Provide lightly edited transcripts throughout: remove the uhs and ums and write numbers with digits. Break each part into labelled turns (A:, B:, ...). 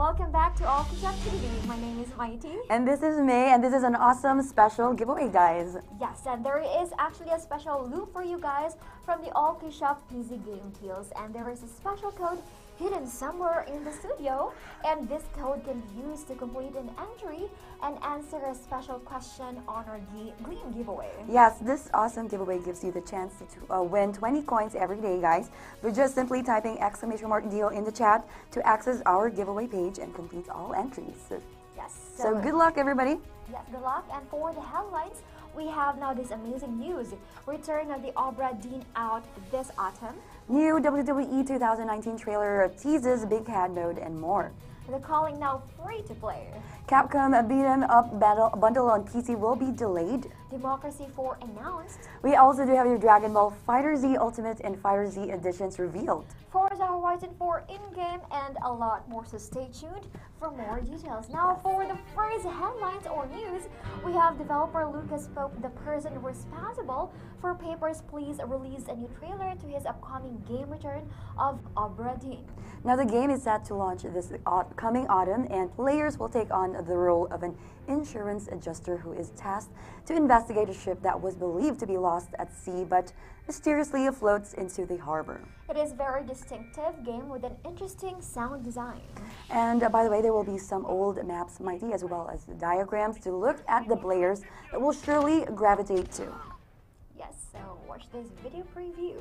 A: Welcome back to Allkeyshop TV. My name is Mighty.
B: And this is May, and this is an awesome special giveaway, guys.
A: Yes, and there is actually a special loop for you guys from the Allkeyshop PC Game Deals, and there is a special code hidden somewhere in the studio, and this code can be used to complete an entry and answer a special question on our Gleam giveaway.
B: Yes, this awesome giveaway gives you the chance to win 20 coins every day, guys, by just simply typing !deal in the chat to access our giveaway page and complete all entries.
A: Yes.
B: So good luck, everybody.
A: Yes, good luck. And for the headlines, we have now this amazing news. Return of the Obra Dinn out this autumn.
B: New WWE 2019 trailer teases Big Head mode and more.
A: The calling now free to play.
B: Capcom Beat 'em Up bundle on PC will be delayed.
A: Democracy 4 announced.
B: We also do have your Dragon Ball FighterZ Ultimate and FighterZ editions revealed.
A: Forza Horizon 4 in-game and a lot more, so stay tuned for more details. Now for the first headlines or news, we have developer Lucas Pope, the person responsible for Papers, Please release a new trailer to his upcoming game return of Obra Dinn.
B: Now the game is set to launch this coming autumn, and players will take on the role of an insurance adjuster who is tasked to investigate a ship that was believed to be lost at sea but mysteriously floats into the harbor.
A: It is a very distinctive game with an interesting sound design.
B: And by the way, there will be some old maps, Mighty, as well as the diagrams to look at the players that will surely gravitate to.
A: Yes, so watch this video preview.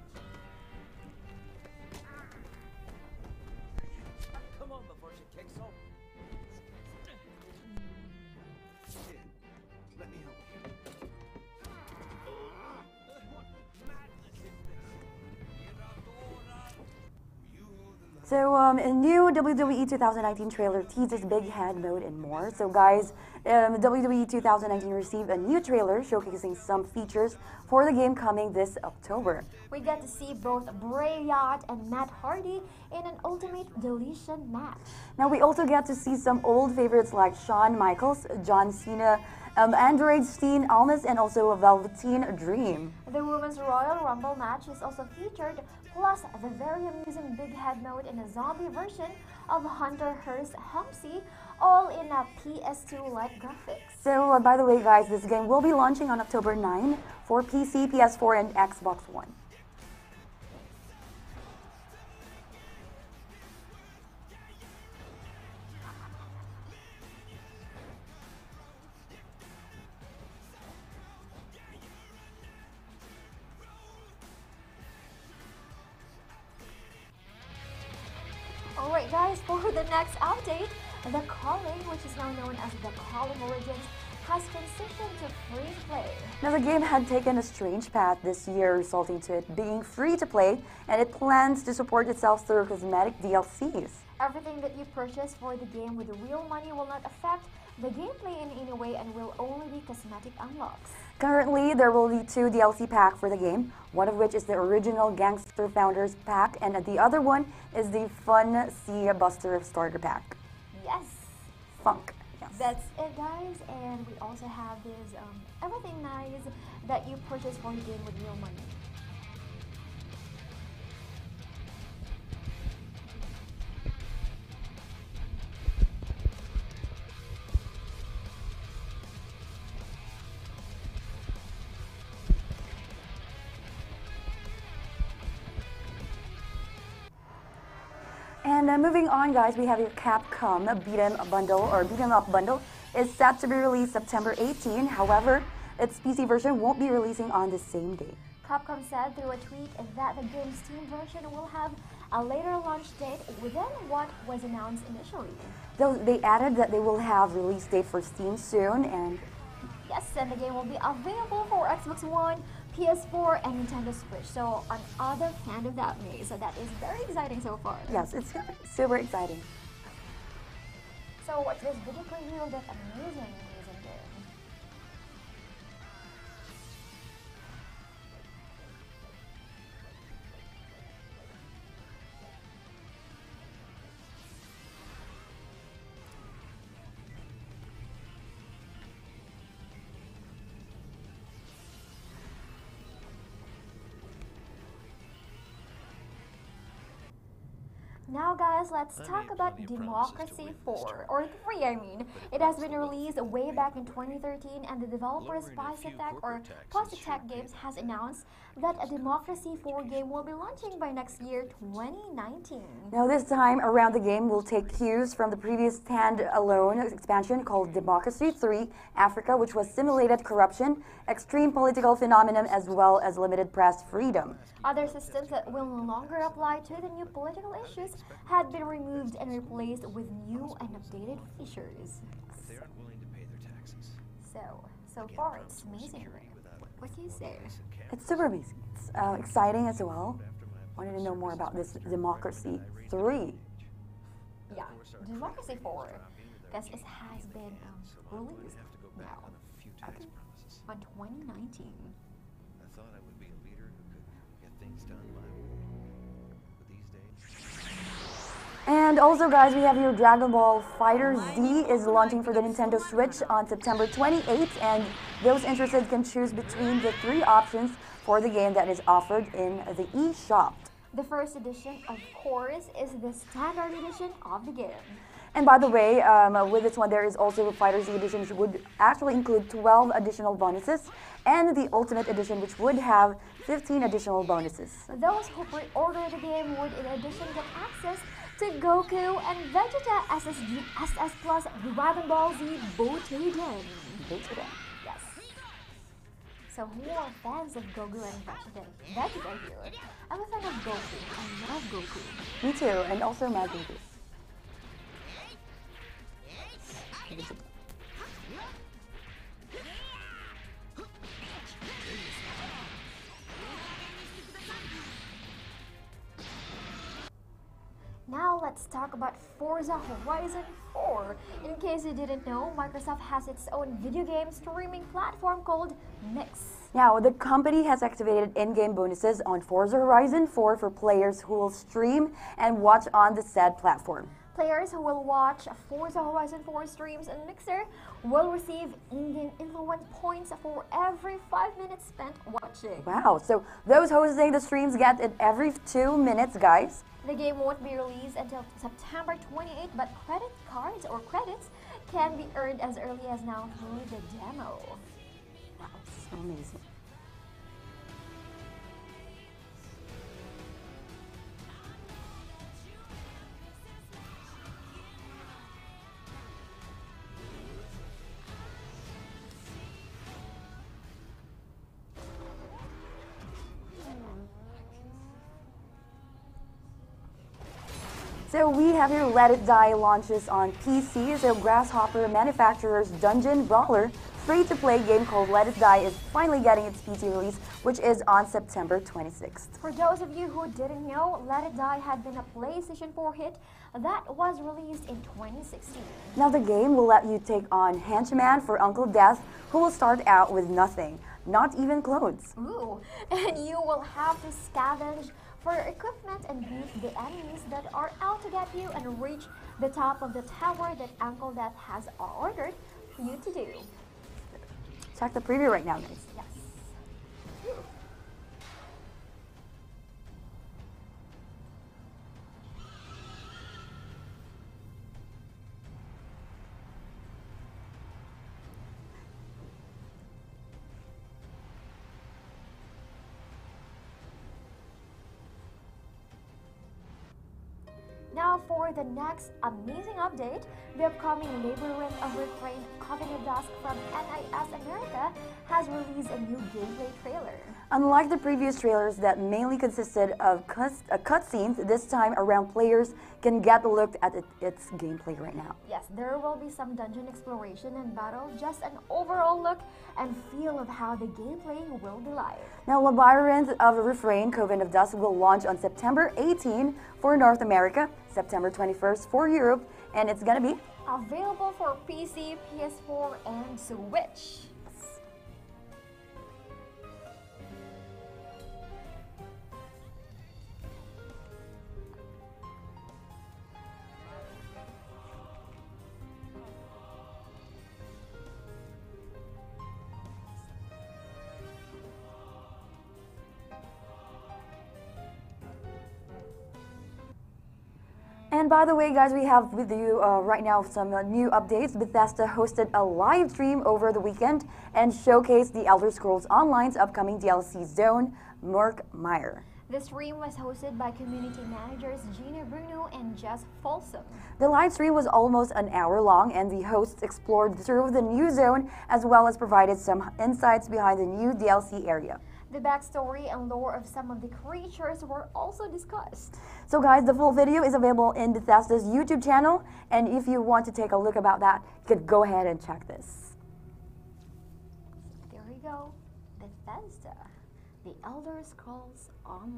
C: Come on before she kicks off. Here, let me help you. What madness is this?
B: So a new WWE 2019 trailer teases Big Head mode and more. So guys, WWE 2019 received a new trailer showcasing some features for the game coming this October.
A: We get to see both Bray Wyatt and Matt Hardy in an Ultimate Deletion match.
B: Now we also get to see some old favorites like Shawn Michaels, John Cena, Android Steen Almas, and also Velveteen Dream.
A: The Women's Royal Rumble match is also featured, plus the very amusing Big Head mode and a zombie version of Hunter Hearst Helmsley, all in a PS2-like graphics.
B: So by the way, guys, this game will be launching on October 9 for PC, PS4, and Xbox One.
A: Alright guys, for the next update, The Calling, which is now known as The Calling Origins, has transitioned to free-to-play.
B: Now the game had taken a strange path this year, resulting to it being free to play, and it plans to support itself through cosmetic DLCs.
A: Everything that you purchase for the game with real money will not affect the gameplay in any way and will only be cosmetic unlocks.
B: Currently, there will be 2 DLC packs for the game, one of which is the original Gangster Founders pack, and the other one is the Fun Sea Buster Starter pack.
A: Yes!
B: Funk. Yes.
A: That's it, guys, and we also have this everything nice that you purchase for the game with real money.
B: And moving on, guys, we have your Capcom Beat 'em bundle, or Beat 'em Up bundle, is set to be released September 18. However, its PC version won't be releasing on the same day.
A: Capcom said through a tweet that the game's Steam version will have a later launch date within what was announced initially.
B: Though they added that they will have release date for Steam soon, and
A: yes, and the game will be available for Xbox One, PS4, and Nintendo Switch. So another fan of that, May. So that is very exciting so far.
B: yes, it's super exciting.
A: So watch this video preview of that amazing game. Now guys, let's talk about Democracy 4, or 3 I mean. It has been released way back in 2013 and the developer Spice Attack or Post Attack Games has announced that a Democracy 4 game will be launching by next year, 2019.
B: Now this time around, the game will take cues from the previous stand-alone expansion called Democracy 3 Africa, which was simulated corruption, extreme political phenomenon, as well as limited press freedom.
A: Other systems that will no longer apply to the new political issues had been removed and replaced with new and updated features.
C: They aren't willing to pay their taxes.
A: So far it's amazing. What do you say?
B: It's super amazing. It's exciting as well. Wanted to know more about this Democracy 3.
A: Yeah, Democracy 4, because it has been released now on 2019.
C: I thought I would be a leader who could get things done my way. But these days,
B: And also, guys, we have here Dragon Ball Fighter Z is launching for the Nintendo Switch on September 28th, and those interested can choose between the 3 options for the game that is offered in the eShop.
A: The first edition, of course, is the standard edition of the game.
B: And by the way, with this one, there is also a Fighter Z edition, which would actually include 12 additional bonuses, and the Ultimate Edition, which would have 15 additional bonuses.
A: Those who pre-order the game would in addition get access to Goku and Vegeta SSG SS Plus Dragon Ball Z Botoden. Yes. So who are fans of Goku and Vegeta here? I'm a fan of Goku. I love Goku.
B: Me too, and also Mad Goku.
A: Now let's talk about Forza Horizon 4. In case you didn't know, Microsoft has its own video game streaming platform called Mix.
B: Now, the company has activated in-game bonuses on Forza Horizon 4 for players who will stream and watch on the said platform.
A: Players who will watch Forza Horizon 4 streams and Mixer will receive in-game influence points for every 5 minutes spent watching.
B: Wow, so those hosting the streams get it every 2 minutes, guys.
A: The game won't be released until September 28th, but credit cards or credits can be earned as early as now through the demo.
B: Wow, so amazing. So we have here Let It Die launches on PC. So Grasshopper manufacturer's dungeon brawler free-to-play game called Let It Die is finally getting its PC release, which is on September 26th.
A: For those of you who didn't know, Let It Die had been a PlayStation 4 hit that was released in 2016.
B: Now the game will let you take on Henchman for Uncle Death, who will start out with nothing, not even clothes.
A: Ooh, and you will have to scavenge for equipment and beat the enemies that are out to get you and reach the top of the tower that Uncle Death has ordered for you to do.
B: Check the preview right now, guys.
A: Yes. Now for the next amazing update, the upcoming Labyrinth of Refrain Covenant of Dusk from NIS America has released a new gameplay trailer.
B: Unlike the previous trailers that mainly consisted of cutscenes, this time around players can get a look at its gameplay right now.
A: Yes, there will be some dungeon exploration and battle, just an overall look and feel of how the gameplay will be like.
B: Now, Labyrinth of Refrain Covenant of Dusk will launch on September 18 for North America, September 21st for Europe, and it's gonna be
A: available for PC, PS4, and Switch.
B: And by the way, guys, we have with you right now some new updates. Bethesda hosted a live stream over the weekend and showcased the Elder Scrolls Online's upcoming DLC Zone, Murkmire.
A: The stream was hosted by community managers Gina Bruno and Jess Folsom.
B: The live stream was almost an hour long, and the hosts explored through the new zone as well as provided some insights behind the new DLC area.
A: The backstory and lore of some of the creatures were also discussed.
B: So guys, the full video is available in Bethesda's YouTube channel, and if you want to take a look about that, you can go ahead and check this.
A: There we go, Bethesda, the Elder Scrolls Online.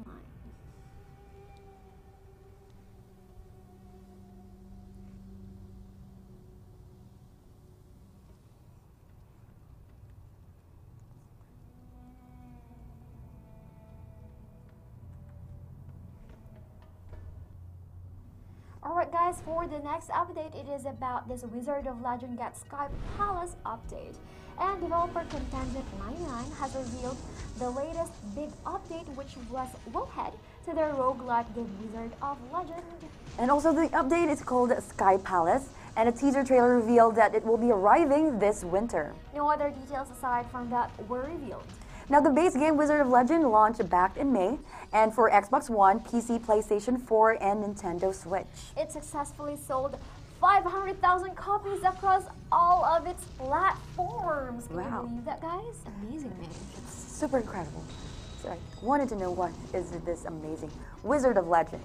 A: Alright guys, for the next update, it is about this Wizard of Legend Get Sky Palace update. And developer Contingent 99 has revealed the latest big update, which will head to their roguelike game Wizard of Legend.
B: And also the update is called Sky Palace, and a teaser trailer revealed that it will be arriving this winter.
A: No other details aside from that were revealed.
B: Now, the base game Wizard of Legend launched back in May, and for Xbox One, PC, PlayStation 4, and Nintendo Switch.
A: It successfully sold 500,000 copies across all of its platforms. Can you believe that, guys? Amazing, man.
B: It's super incredible. So I wanted to know what is this amazing Wizard of Legend.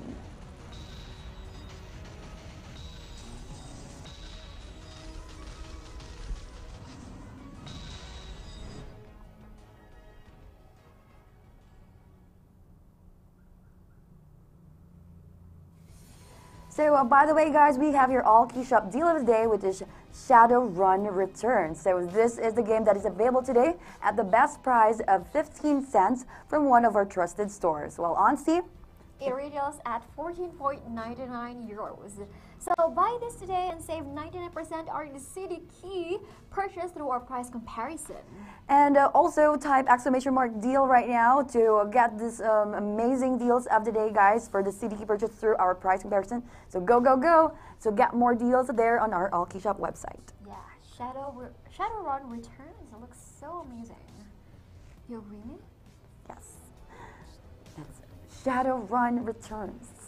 B: So, by the way, guys, we have your Allkeyshop deal of the day, which is Shadowrun Returns. So, this is the game that is available today at the best price of 15 cents from one of our trusted stores. While on Steam,
A: it retails at 14.99 euros. So buy this today and save 99% on the CD key purchased through our price comparison.
B: And also type !deal right now to get this amazing deals of the day, guys, for the CD key purchase through our price comparison. So go, go, go. So get more deals there on our Allkeyshop website.
A: Yeah, Shadowrun Returns. It looks so amazing. You agree?
B: Yes. That's Shadowrun Returns.